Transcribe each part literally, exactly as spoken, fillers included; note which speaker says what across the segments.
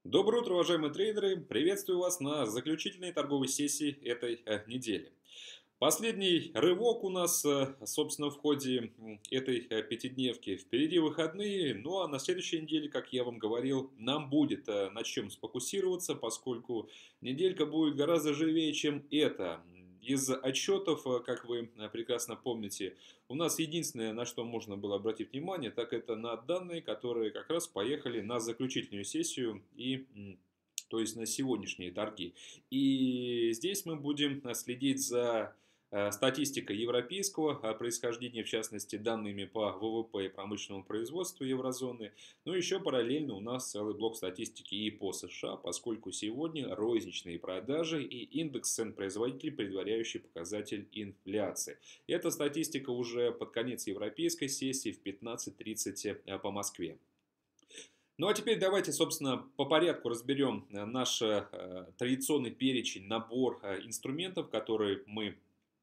Speaker 1: Доброе утро, уважаемые трейдеры! Приветствую вас на заключительной торговой сессии этой э, недели. Последний рывок у нас, э, собственно, в ходе м, этой э, пятидневки. Впереди выходные, ну а на следующей неделе, как я вам говорил, нам будет э, на чем сфокусироваться, поскольку неделька будет гораздо живее, чем эта. Из отчетов, э, как вы э, прекрасно помните, у нас единственное, на что можно было обратить внимание, так это на данные, которые как раз поехали на заключительную сессию и м, то есть на сегодняшние торги. И здесь мы будем э, следить за э, статистикой европейского э, происхождения, в частности данными по вэ вэ пэ и промышленному производству еврозоны. Но еще параллельно у нас целый блок статистики и по сэ шэ а, поскольку сегодня розничные продажи и индекс цен производителей, предваряющий показатель инфляции. Эта статистика уже под конец европейской сессии в пятнадцать тридцать э, по Москве. Ну а теперь давайте, собственно, по порядку разберем э, наш э, традиционный перечень, набор э, инструментов, которые мы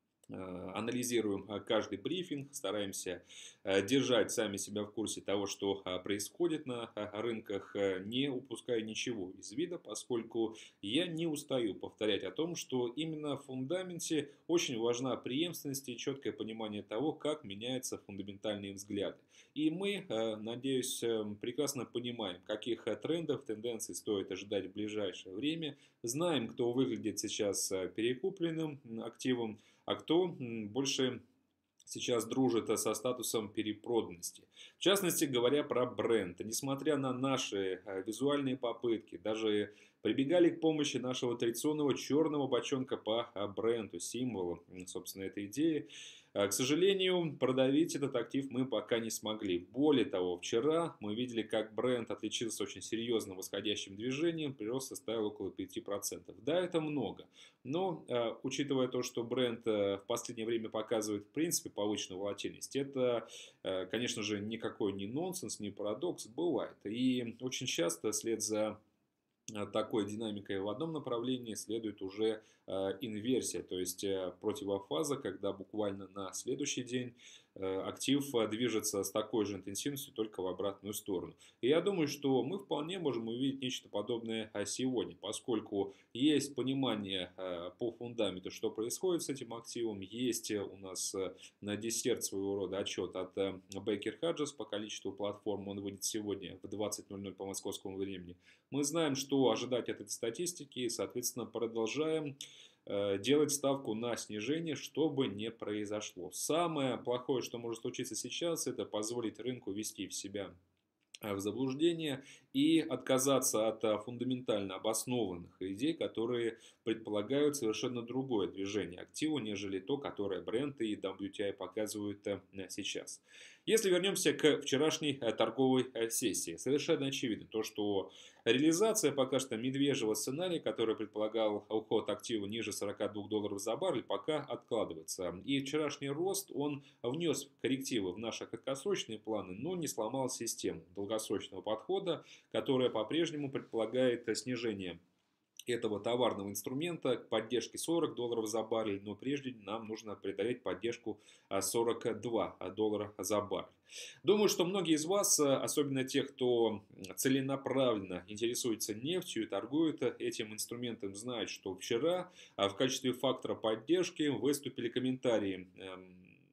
Speaker 1: э, анализируем э, каждый брифинг, стараемся э, держать сами себя в курсе того, что э, происходит на э, рынках, э, не упуская ничего из вида, поскольку я не устаю повторять о том, что именно в фундаменте очень важна преемственность и четкое понимание того, как меняются фундаментальные взгляды. И мы, э, надеюсь, э, прекрасно понимаем, каких э, трендов, тенденций стоит ожидать в ближайшее время, знаем, кто выглядит сейчас э, перекупленным м, активом, а кто м, больше сейчас дружит э, со статусом перепроданности. В частности, говоря про бренд. Несмотря на наши э, визуальные попытки, даже прибегали к помощи нашего традиционного черного бочонка по э, бренду, символу, м, собственно, этой идеи. Э, К сожалению, продавить этот актив мы пока не смогли. Более того, вчера мы видели, как бренд отличился очень серьезным восходящим движением, прирост составил около пяти процентов. Да, это много, но э, учитывая то, что бренд э, в последнее время показывает в принципе повышенную волатильность, это, э, конечно же, никакой не нонсенс, не парадокс, бывает. И очень часто вслед за э, такой динамикой в одном направлении следует уже э, инверсия, то есть э, противофаза, когда буквально на следующий день э, актив э, движется с такой же интенсивностью, только в обратную сторону. И я думаю, что мы вполне можем увидеть нечто подобное э, сегодня, поскольку есть понимание э, по фундаменту, что происходит с этим активом, есть э, у нас э, на десерт своего рода отчет от э, Baker Hodges по количеству платформ, он выйдет сегодня в двадцать ноль ноль по московскому времени. Мы знаем, что ожидать от этой статистики и, соответственно, продолжаем э, делать ставку на снижение, что бы ни произошло. Самое плохое, что может случиться сейчас, это позволить рынку ввести в себя э, в заблуждение и отказаться от э, фундаментально обоснованных идей, которые предполагают совершенно другое движение актива, нежели то, которое бренд и дабл ю ти ай показывают э, сейчас. Если вернемся к вчерашней э, торговой э, сессии, совершенно очевидно то, что реализация пока что медвежьего сценария, который предполагал уход актива ниже сорока двух долларов за баррель, пока откладывается. И вчерашний рост, он внес коррективы в наши краткосрочные планы, но не сломал систему долгосрочного подхода, которая по-прежнему предполагает снижение этого товарного инструмента к поддержке сорок долларов за баррель, но прежде нам нужно преодолеть поддержку а, сорок два доллара за баррель. Думаю, что многие из вас, а, особенно те, кто целенаправленно интересуется нефтью и торгует этим инструментом, знают, что вчера а, в качестве фактора поддержки выступили комментарии эм,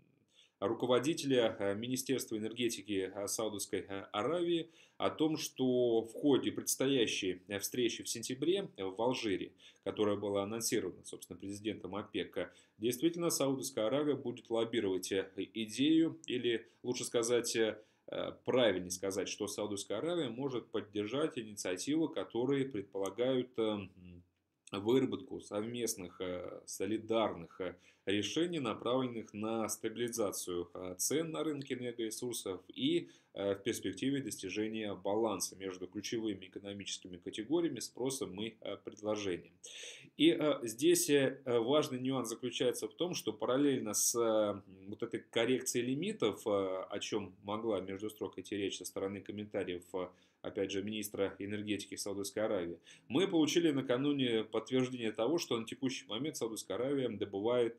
Speaker 1: руководителя э, Министерства энергетики э, Саудовской э, Аравии о том, что в ходе предстоящей э, встречи в сентябре э, в Алжире, которая была анонсирована, собственно, президентом ОПЕК, действительно Саудовская Аравия будет лоббировать э, идею, или лучше сказать, э, правильнее сказать, что Саудовская Аравия может поддержать инициативы, которые предполагают э, выработку совместных э, солидарных э, решений, направленных на стабилизацию э, цен на рынке энергоресурсов и э, в перспективе достижения баланса между ключевыми экономическими категориями спросом и э, предложением. И э, здесь э, важный нюанс заключается в том, что параллельно с э, вот этой коррекцией лимитов, э, о чем могла между строк идти речь со стороны комментариев, э, опять же, министра энергетики Саудовской Аравии, мы получили накануне подтверждение того, что на текущий момент Саудовская Аравия добывает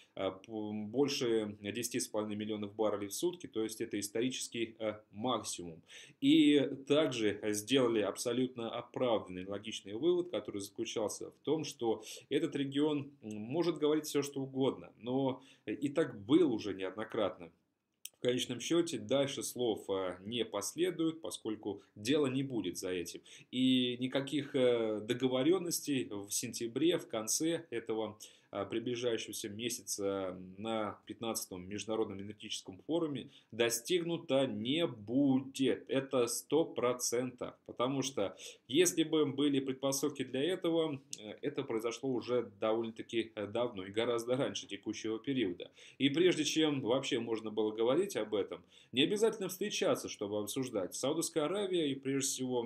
Speaker 1: больше десяти с половиной миллионов баррелей в сутки, то есть это исторический максимум. И также сделали абсолютно оправданный, логичный вывод, который заключался в том, что этот регион может говорить все, что угодно, но и так был уже неоднократно. В конечном счете дальше слов не последует, поскольку дело не будет за этим. И никаких договоренностей в сентябре, в конце этого приближающегося месяца на пятнадцатом международном энергетическом форуме достигнуто не будет. Это сто процентов. Потому что если бы были предпосылки для этого, это произошло уже довольно-таки давно и гораздо раньше текущего периода. И прежде чем вообще можно было говорить об этом, не обязательно встречаться, чтобы обсуждать. Саудовская Аравия и прежде всего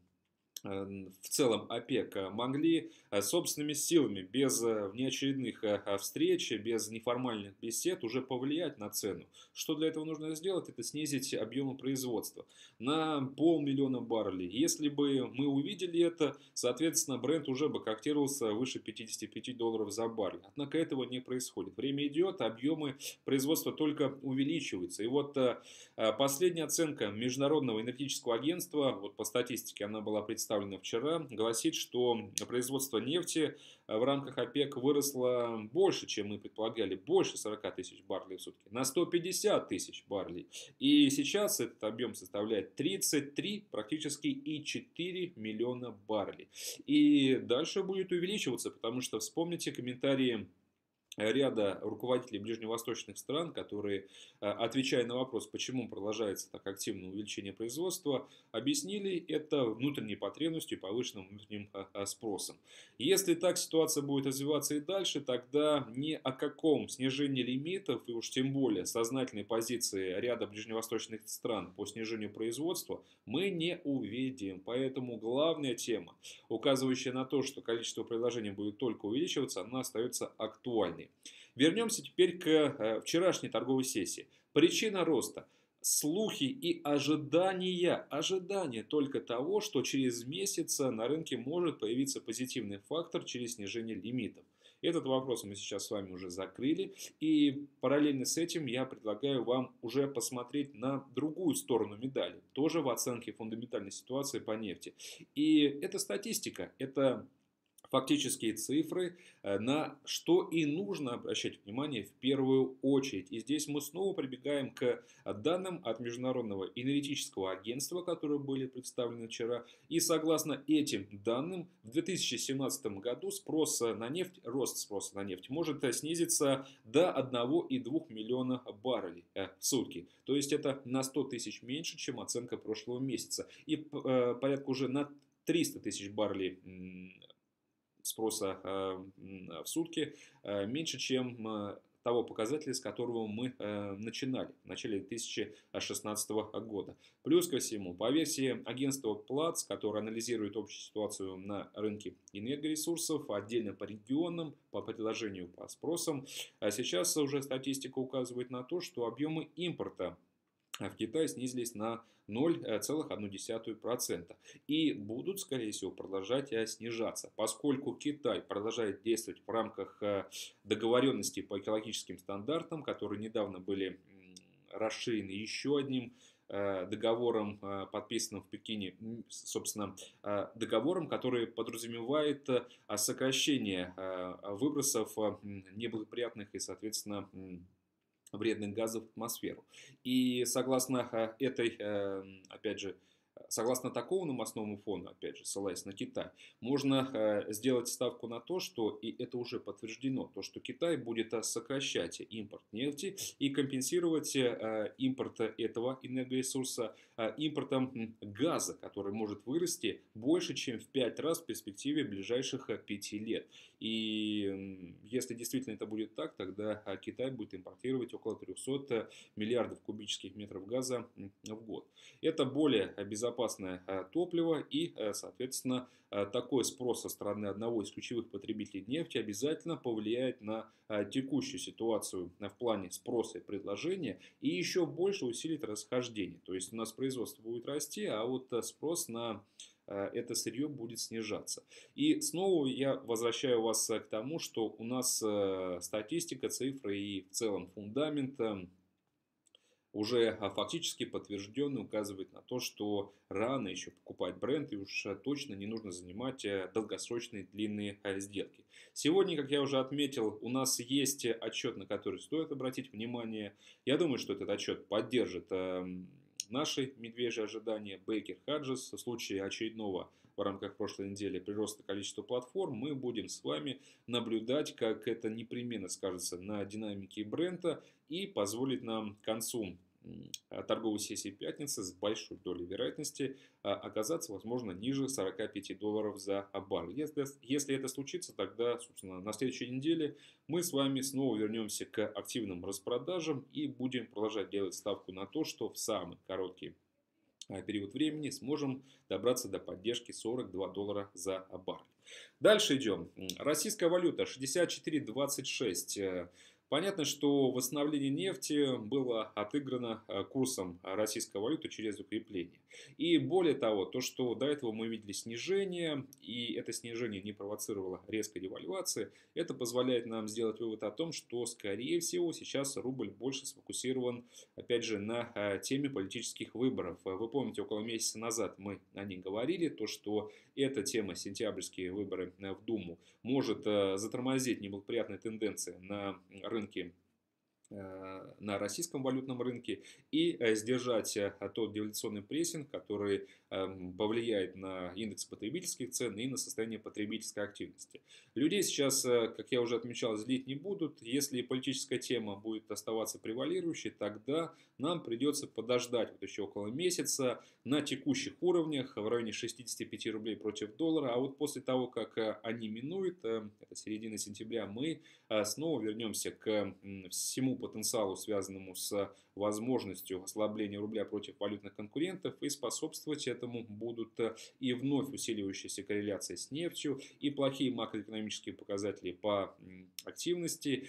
Speaker 1: в целом ОПЕК могли собственными силами, без внеочередных встреч, без неформальных бесед уже повлиять на цену. Что для этого нужно сделать? Это снизить объемы производства на полмиллиона баррелей. Если бы мы увидели это, соответственно, бренд уже бы котировался выше пятидесяти пяти долларов за баррель. Однако этого не происходит. Время идет, объемы производства только увеличиваются. И вот последняя оценка Международного энергетического агентства, вот по статистике она была представлена вчера, гласит, что производство нефти в рамках ОПЕК выросло больше, чем мы предполагали, больше сорока тысяч баррелей в сутки, на сто пятьдесят тысяч баррелей. И сейчас этот объем составляет тридцать три, практически и четыре миллиона баррелей. И дальше будет увеличиваться, потому что вспомните комментарии ряда руководителей ближневосточных стран, которые, отвечая на вопрос, почему продолжается так активное увеличение производства, объяснили это внутренней потребностью и повышенным внутренним спросом. Если так ситуация будет развиваться и дальше, тогда ни о каком снижении лимитов, и уж тем более сознательной позиции ряда ближневосточных стран по снижению производства, мы не увидим. Поэтому главная тема, указывающая на то, что количество предложений будет только увеличиваться, она остается актуальной. Вернемся теперь к вчерашней торговой сессии. Причина роста. Слухи и ожидания, ожидания только того, что через месяц на рынке может появиться позитивный фактор через снижение лимитов. Этот вопрос мы сейчас с вами уже закрыли. И параллельно с этим я предлагаю вам уже посмотреть на другую сторону медали. Тоже в оценке фундаментальной ситуации по нефти. И это статистика, это фактические цифры, на что и нужно обращать внимание в первую очередь. И здесь мы снова прибегаем к данным от Международного энергетического агентства, которые были представлены вчера. И согласно этим данным, в две тысячи семнадцатом году спрос на нефть, рост спроса на нефть может снизиться до одного и двух миллиона баррелей в сутки. То есть это на сто тысяч меньше, чем оценка прошлого месяца. И порядка уже на триста тысяч баррелей спроса в сутки меньше, чем того показателя, с которого мы начинали в начале две тысячи шестнадцатого года. Плюс ко всему, по версии агентства Platts, которое анализирует общую ситуацию на рынке энергоресурсов, отдельно по регионам, по предложению, по спросам, сейчас уже статистика указывает на то, что объемы импорта в Китае снизились на ноль целых одну десятую процента и будут, скорее всего, продолжать снижаться, поскольку Китай продолжает действовать в рамках договоренностей по экологическим стандартам, которые недавно были расширены еще одним договором, подписанным в Пекине, собственно, договором, который подразумевает сокращение выбросов неблагоприятных и, соответственно, вредных газов в атмосферу. И согласно этой, опять же, согласно такому новостному фону, опять же, ссылаясь на Китай, можно сделать ставку на то, что, и это уже подтверждено, то, что Китай будет сокращать импорт нефти и компенсировать импорт этого энергоресурса импортом газа, который может вырасти больше, чем в пять раз в перспективе ближайших пяти лет. И если действительно это будет так, тогда Китай будет импортировать около трёхсот миллиардов кубических метров газа в год. Это более безопасно безопасное топливо и, соответственно, такой спрос со стороны одного из ключевых потребителей нефти обязательно повлияет на текущую ситуацию в плане спроса и предложения и еще больше усилит расхождение. То есть у нас производство будет расти, а вот спрос на это сырье будет снижаться. И снова я возвращаю вас к тому, что у нас статистика, цифры и в целом фундамент уже фактически подтвержденный указывает на то, что рано еще покупать бренд и уж точно не нужно занимать долгосрочные длинные сделки. Сегодня, как я уже отметил, у нас есть отчет, на который стоит обратить внимание. Я думаю, что этот отчет поддержит наши медвежьи ожидания. Бейкер Хаджес в случае очередного в рамках прошлой недели прироста количества платформ мы будем с вами наблюдать, как это непременно скажется на динамике бренда и позволит нам к концу торговой сессии пятницы с большой долей вероятности оказаться, возможно, ниже сорока пяти долларов за баррель. Если, если это случится, тогда, собственно, на следующей неделе мы с вами снова вернемся к активным распродажам и будем продолжать делать ставку на то, что в самый короткий период времени сможем добраться до поддержки сорок два доллара за баррель. Дальше идем. Российская валюта шестьдесят четыре двадцать шесть. Понятно, что восстановление нефти было отыграно курсом российской валюты через укрепление. И более того, то, что до этого мы видели снижение, и это снижение не провоцировало резкой девальвации, это позволяет нам сделать вывод о том, что, скорее всего, сейчас рубль больше сфокусирован, опять же, на теме политических выборов. Вы помните, около месяца назад мы о них говорили, то, что эта тема, сентябрьские выборы в Думу, может затормозить неблагоприятные тенденции на рынке, на российском валютном рынке и сдержать тот дефляционный прессинг, который повлияет на индекс потребительских цен и на состояние потребительской активности. Людей сейчас, как я уже отмечал, злить не будут. Если политическая тема будет оставаться превалирующей, тогда нам придется подождать вот еще около месяца на текущих уровнях в районе шестидесяти пяти рублей против доллара. А вот после того, как они минуют, это середина сентября, мы снова вернемся к всему потенциалу, связанному с возможностью ослабления рубля против валютных конкурентов, и способствовать этому будут и вновь усиливающиеся корреляции с нефтью, и плохие макроэкономические показатели по активности,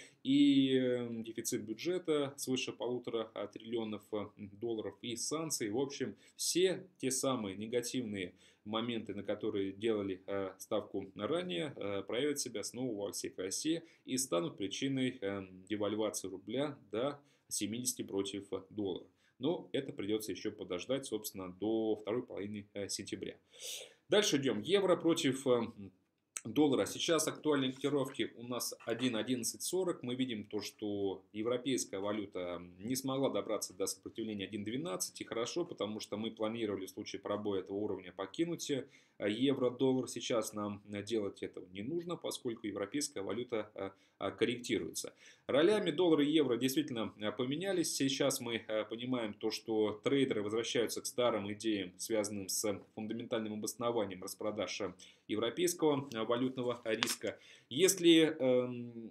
Speaker 1: и дефицит бюджета свыше полутора триллионов долларов, и санкции. В общем, все те самые негативные моменты, на которые делали ставку ранее, проявят себя снова во всей красе и станут причиной девальвации рубля до семидесяти против доллара. Но это придется еще подождать, собственно, до второй половины сентября. Дальше идем. Евро против доллара. Сейчас актуальные котировки у нас один одиннадцать сорок. Мы видим то, что европейская валюта не смогла добраться до сопротивления один двенадцать. И хорошо, потому что мы планировали в случае пробоя этого уровня покинуть евро-доллар. Сейчас нам делать этого не нужно, поскольку европейская валюта корректируется. Ролями доллар и евро действительно поменялись. Сейчас мы понимаем то, что трейдеры возвращаются к старым идеям, связанным с фундаментальным обоснованием распродаж европейского валютного риска. Если эм,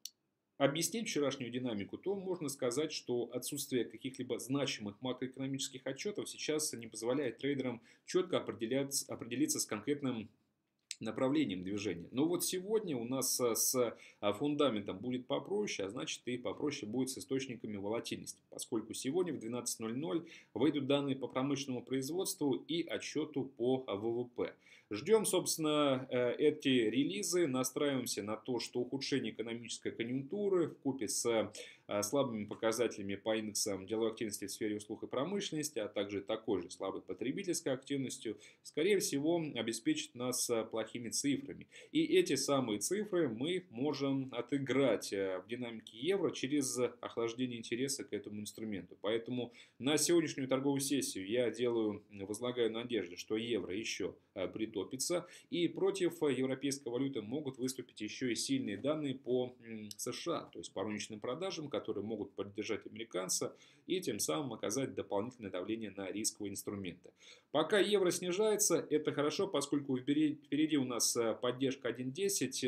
Speaker 1: объяснить вчерашнюю динамику, то можно сказать, что отсутствие каких-либо значимых макроэкономических отчетов сейчас не позволяет трейдерам четко определяться, определиться с конкретным направлением движения. Но вот сегодня у нас с фундаментом будет попроще, а значит и попроще будет с источниками волатильности, поскольку сегодня в двенадцать ноль ноль выйдут данные по промышленному производству и отчету по ВВП. Ждем, собственно, эти релизы, настраиваемся на то, что ухудшение экономической конъюнктуры вкупе с слабыми показателями по индексам деловой активности в сфере услуг и промышленности, а также такой же слабой потребительской активностью, скорее всего, обеспечит нас плохими цифрами. И эти самые цифры мы можем отыграть в динамике евро через охлаждение интереса к этому инструменту. Поэтому на сегодняшнюю торговую сессию я делаю, возлагаю надежду, что евро еще притопится. И против европейской валюты могут выступить еще и сильные данные по США, то есть по розничным продажам, которые могут поддержать американца и тем самым оказать дополнительное давление на рисковые инструменты. Пока евро снижается, это хорошо, поскольку впереди у нас поддержка один десять.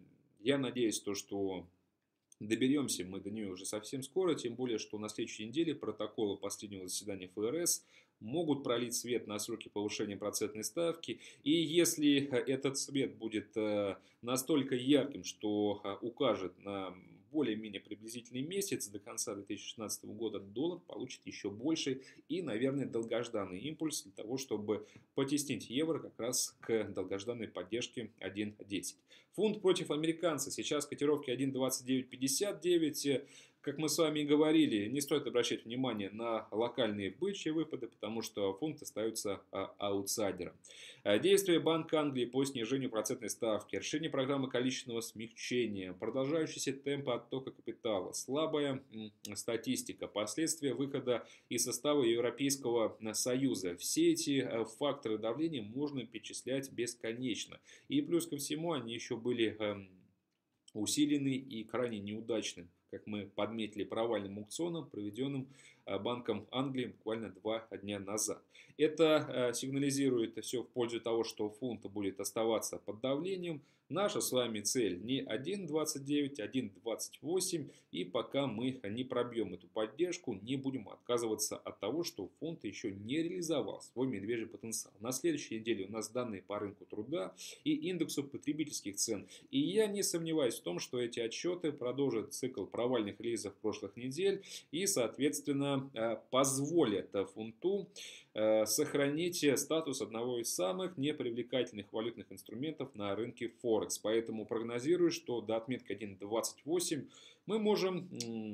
Speaker 1: Я надеюсь, то, что доберемся мы до нее уже совсем скоро, тем более, что на следующей неделе протоколы последнего заседания ФРС могут пролить свет на сроки повышения процентной ставки. И если этот свет будет настолько ярким, что укажет на более-менее приблизительный месяц до конца две тысячи шестнадцатого года, доллар получит еще больше и, наверное, долгожданный импульс для того, чтобы потеснить евро как раз к долгожданной поддержке один десять. Фунт против американца. Сейчас котировки один двадцать девять пятьдесят девять. Как мы с вами и говорили, не стоит обращать внимание на локальные бычьи выпады, потому что фунт остается а, аутсайдером. Действия Банка Англии по снижению процентной ставки, решение программы количественного смягчения, продолжающийся темп оттока капитала, слабая м, статистика, последствия выхода из состава Европейского Союза. Все эти а, факторы давления можно перечислять бесконечно. И плюс ко всему они еще были а, усилены и крайне неудачным, как мы подметили, провальным аукционом, проведенным Банком Англии буквально два дня назад. Это сигнализирует все в пользу того, что фунт будет оставаться под давлением. Наша с вами цель не один двадцать девять, один двадцать восемь. И пока мы не пробьем эту поддержку, не будем отказываться от того, что фунт еще не реализовал свой медвежий потенциал. На следующей неделе у нас данные по рынку труда и индексу потребительских цен. И я не сомневаюсь в том, что эти отчеты продолжат цикл провальных релизов прошлых недель и, соответственно, позволят фунту сохранить статус одного из самых непривлекательных валютных инструментов на рынке Форекс. Поэтому прогнозирую, что до отметки один двадцать восемь мы можем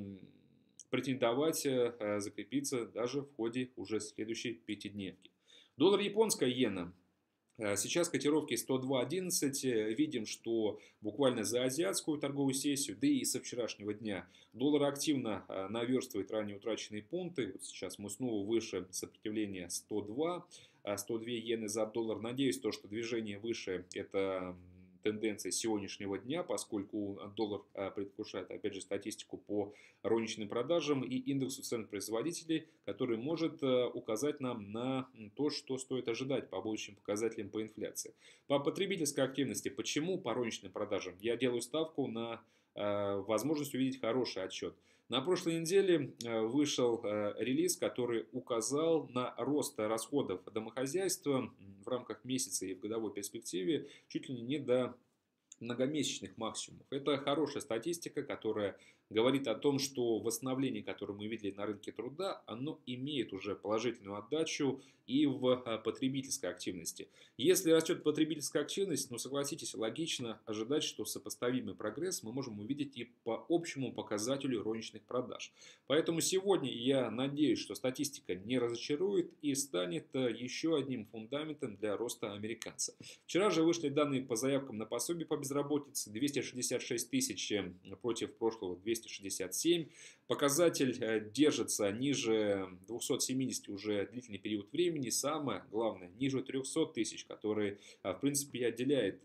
Speaker 1: претендовать закрепиться даже в ходе уже следующей пятидневки. Доллар японская иена. Сейчас котировки сто два одиннадцать. Видим, что буквально за азиатскую торговую сессию, да и со вчерашнего дня, доллар активно наверстывает ранее утраченные пункты. Вот сейчас мы снова выше сопротивления сто два. сто две иены за доллар. Надеюсь, то, что движение выше – это тенденции сегодняшнего дня, поскольку доллар предвкушает, опять же, статистику по розничным продажам и индексу цен производителей, который может указать нам на то, что стоит ожидать по будущим показателям по инфляции. По потребительской активности, почему по розничным продажам? Я делаю ставку на возможность увидеть хороший отчет. На прошлой неделе вышел релиз, который указал на рост расходов домохозяйства в рамках месяца и в годовой перспективе чуть ли не до многомесячных максимумов. Это хорошая статистика, которая говорит о том, что восстановление, которое мы видели на рынке труда, оно имеет уже положительную отдачу и в потребительской активности. Если растет потребительская активность, ну согласитесь, логично ожидать, что сопоставимый прогресс мы можем увидеть и по общему показателю розничных продаж. Поэтому сегодня я надеюсь, что статистика не разочарует и станет еще одним фундаментом для роста американца. Вчера же вышли данные по заявкам на пособие по безработице, двести шестьдесят шесть тысяч против прошлого двести шестьдесят семь. Показатель держится ниже двухсот семидесяти уже длительный период времени. Самое главное, ниже трехсот тысяч, которые, в принципе, и отделяет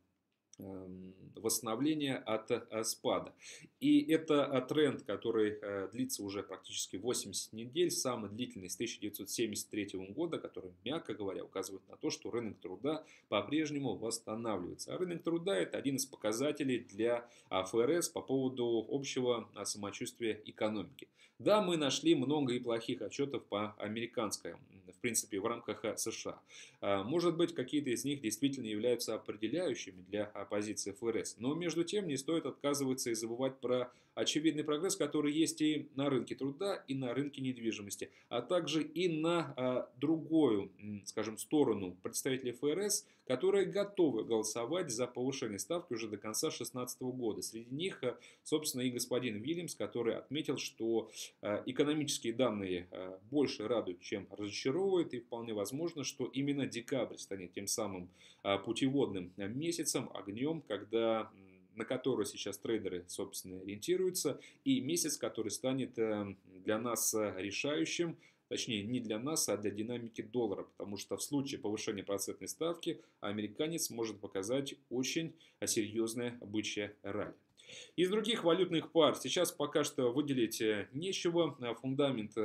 Speaker 1: восстановление от спада. И это тренд, который длится уже практически восемьдесят недель, самый длительный с тысяча девятьсот семьдесят третьего года, который, мягко говоря, указывает на то, что рынок труда по-прежнему восстанавливается. А рынок труда – это один из показателей для ФРС по поводу общего самочувствия экономики. Да, мы нашли много и плохих отчетов по американской, в принципе, в рамках США. Может быть, какие-то из них действительно являются определяющими для позиции ФРС. Но между тем не стоит отказываться и забывать про очевидный прогресс, который есть и на рынке труда, и на рынке недвижимости, а также и на а, другую, скажем, сторону представителей ФРС, которые готовы голосовать за повышение ставки уже до конца две тысячи шестнадцатого года. Среди них, собственно, и господин Вильямс, который отметил, что а, экономические данные а, больше радуют, чем разочаровывают, и вполне возможно, что именно декабрь станет тем самым а, путеводным месяцем, огнем, когда на который сейчас трейдеры, собственно, ориентируются, и месяц, который станет для нас решающим, точнее, не для нас, а для динамики доллара, потому что в случае повышения процентной ставки американец может показать очень серьезное бычье ралли. Из других валютных пар сейчас пока что выделить нечего, фундамент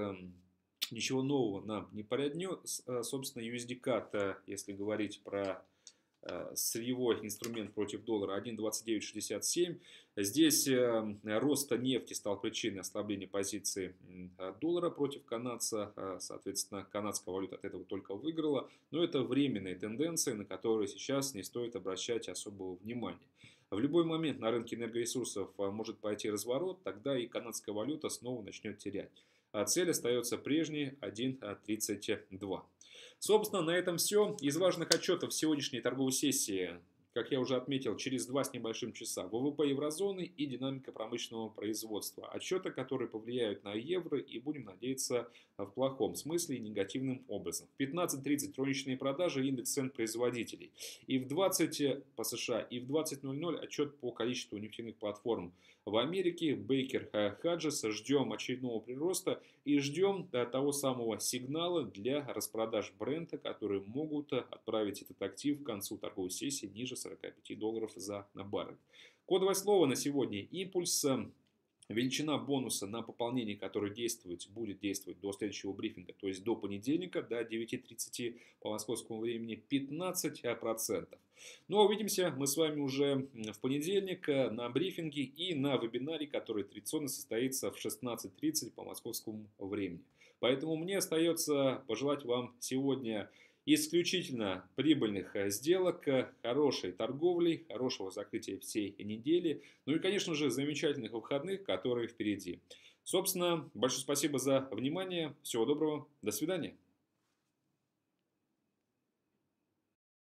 Speaker 1: ничего нового нам не породнет. Собственно, ю эс ди кей эй, если говорить про сырьевой инструмент против доллара один двадцать девять шестьдесят семь. Здесь рост нефти стал причиной ослабления позиции доллара против канадца. Соответственно, канадская валюта от этого только выиграла. Но это временные тенденции, на которые сейчас не стоит обращать особого внимания. В любой момент на рынке энергоресурсов может пойти разворот, тогда и канадская валюта снова начнет терять. А цель остается прежней один тридцать два. Собственно, на этом все. Из важных отчетов сегодняшней торговой сессии, как я уже отметил, через два с небольшим часа ВВП еврозоны и динамика промышленного производства. Отчеты, которые повлияют на евро и, будем надеяться, в плохом смысле и негативным образом. В пятнадцать тридцать розничные продажи, индекс цен производителей. И в двадцать по США, и в двадцать ноль ноль отчет по количеству нефтяных платформ в Америке. Бейкер Хаджес. Ждем очередного прироста и ждем того самого сигнала для распродаж брента, которые могут отправить этот актив к концу торговой сессии ниже сорока пяти долларов за баррель. Кодовое слово на сегодня импульс. Величина бонуса на пополнение, который действует, будет действовать до следующего брифинга, то есть до понедельника, до девяти тридцати по московскому времени, пятнадцать процентов. Ну а увидимся мы с вами уже в понедельник на брифинге и на вебинаре, который традиционно состоится в шестнадцать тридцать по московскому времени. Поэтому мне остается пожелать вам сегодня исключительно прибыльных сделок, хорошей торговли, хорошего закрытия всей недели, ну и, конечно же, замечательных выходных, которые впереди. Собственно, большое спасибо за внимание, всего доброго, до свидания.